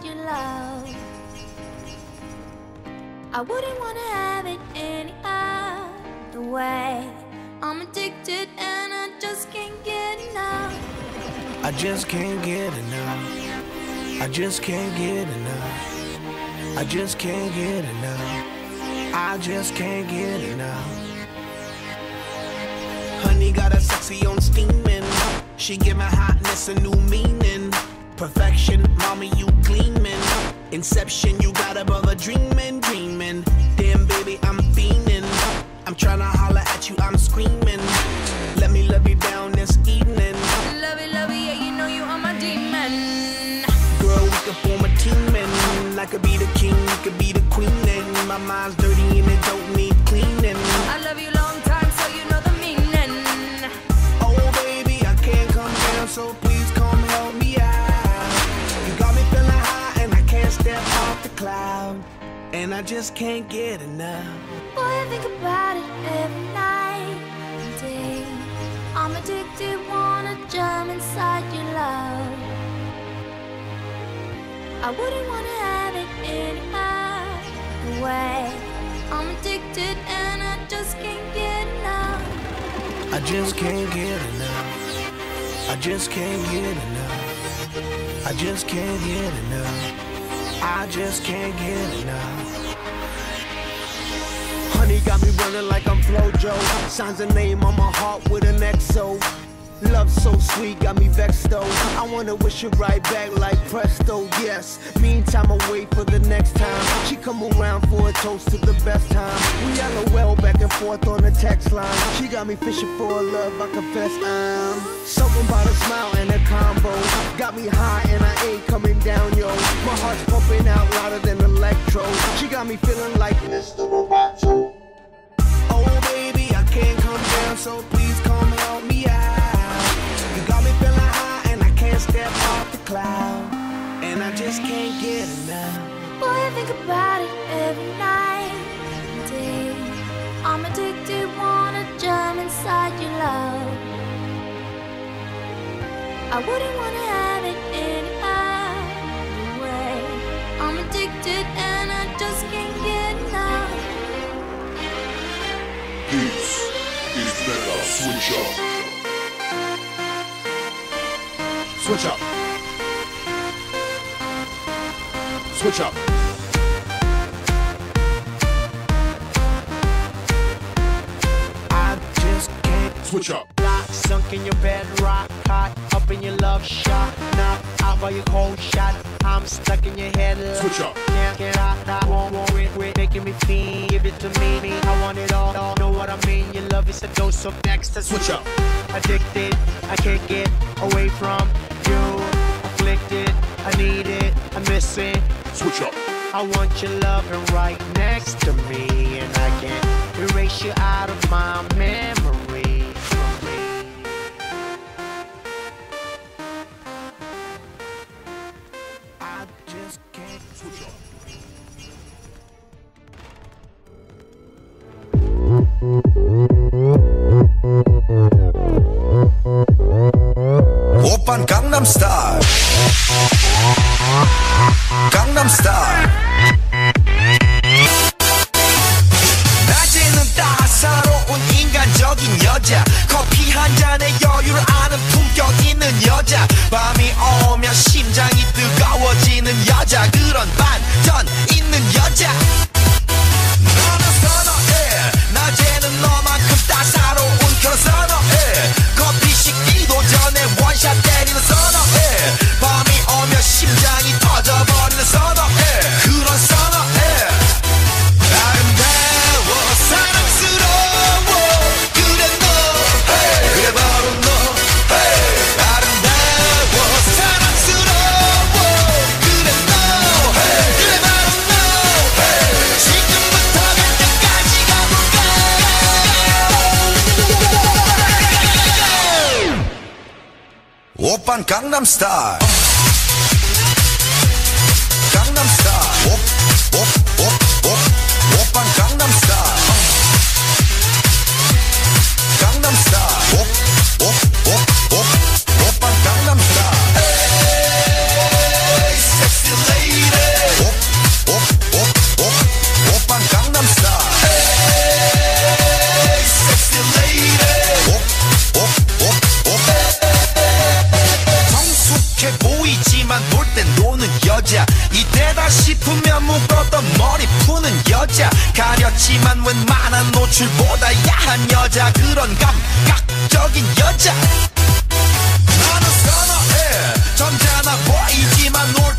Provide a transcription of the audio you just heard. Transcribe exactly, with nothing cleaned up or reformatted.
your love. I wouldn't wanna have it any other way. I'm addicted and I just can't get enough. I just can't get enough. I just can't get enough. I just can't get enough. I just can't get enough. Honey got a sexy on steaming. She give my hotness a new meaning. Perfection, mommy, you gleaming. Inception, you got a brother dreaming, dreaming. Damn, baby, I'm fiending. I'm tryna holler at you, I'm screaming. Let me love you down this evening. Love it, love it, yeah, you know you are my demon. Girl, we could form a team and I could be the king, you could be the queen. And my mind's dirty and it don't need cleaning. I love you long time, so you know the meaning. Oh, baby, I can't come down, so please come help me out. You got me feeling high and I can't step off the cloud. And I just can't get enough. Boy, I think about it every night and day. I'm addicted, wanna jump inside your love. I wouldn't wanna have it any other way. I'm addicted and I just can't get enough. I just can't get enough. I just can't get enough. I just can't get enough. I just can't get enough. Honey got me running like I'm Flojo. Signs a name on my heart with an X O. Love so sweet, got me vexed though. I wanna wish it right back like presto, yes. Meantime, I wait for the next time she come around for a toast to the best time. We LOL back and forth on the text line. She got me fishing for a love, I confess I'm something about a smile and a combo. Got me high and I ain't coming down, yo. My heart's pumping out louder than electro. She got me feeling like Mister Roboto. Oh baby, I can't come down, so please come help me out. Step off the cloud, and I just can't get enough. Boy, I think about it every night and day. I'm addicted, wanna jump inside your love. I wouldn't wanna have it any other way. I'm addicted and I just can't get enough. This is Mega Switch Up. Switch up. Switch up. I just can't switch up. Lock, sunk in your bed, rock, hot, up in your love shot. Knock out by your cold shot. I'm stuck in your head. Switch up. Can't get out, I won't worry, quit making me feel. Give it to me, me. I want it all, all. Know what I mean? Your love is a dose of next. Switch up. Addicted, I can't get away from you. Afflicted, I need it, I miss it. Switch up. I want your loving right next to me, and I can't erase you out of my memory. I just can't switch up. 오빤 강남스타일 강남스타일 낮에는 따사로운 인간적인 여자 커피 한 잔에 여유를 아는 품격 있는 여자 밤이 오면 심장이 뜨거워지는 여자 그런 반전 있는 여자 너는 선호해 낮에는 너만큼 따사로운 그런 선호해 커피 식기도 전에 원샷 때리는 선호해 밤이 오면 심장이 터져버리는 선호해 그런 선호해 아름다워 사랑스러워 그래 너 hey. 그래 바로 너 hey. 아름다워 사랑스러워 그래 너 hey. 그래 바로 너 hey. 지금부터 갈 때까지 가볼까 오빤 강남스타일 강남스타일 오, 오, 오, 오, 오빤 강남스타일 강남스타일 오, 오, 오, 오, 오빤 강남스타일 Hey, sexy lady 여자 가렸지만 웬만한 노출보다 야한 여자 그런 감각적인 여자 나는 선어해 점잖아 보이지만 놀